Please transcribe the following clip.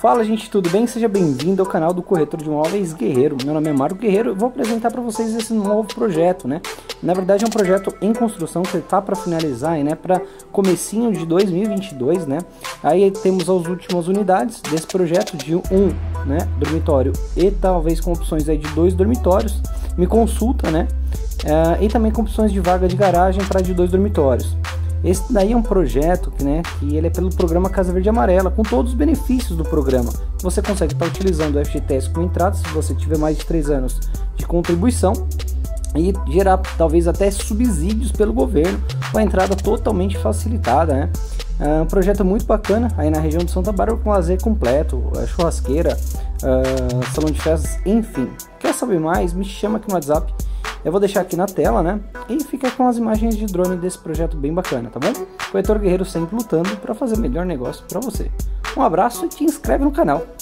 Fala gente, tudo bem? Seja bem-vindo ao canal do Corretor de Imóveis Guerreiro. Meu nome é Mário Guerreiro e vou apresentar para vocês esse novo projeto, né? Na verdade é um projeto em construção que está para finalizar, né? Para comecinho de 2022, né? Aí temos as últimas unidades desse projeto de né, dormitório e talvez com opções aí de 2 dormitórios. Me consulta, né? E também com opções de vaga de garagem para de 2 dormitórios. Esse daí é um projeto que ele é pelo programa Casa Verde Amarela, com todos os benefícios do programa. Você consegue estar utilizando o FGTS com entrada, se você tiver mais de 3 anos de contribuição, e gerar talvez até subsídios pelo governo, com a entrada totalmente facilitada, né? É um projeto muito bacana, aí na região de Santa Bárbara, com lazer completo, churrasqueira, salão de festas, enfim. Quer saber mais? Me chama aqui no WhatsApp. Eu vou deixar aqui na tela, né? E fica com as imagens de drone desse projeto bem bacana, tá bom? Corretor Guerreiro sempre lutando para fazer o melhor negócio para você. Um abraço e te inscreve no canal.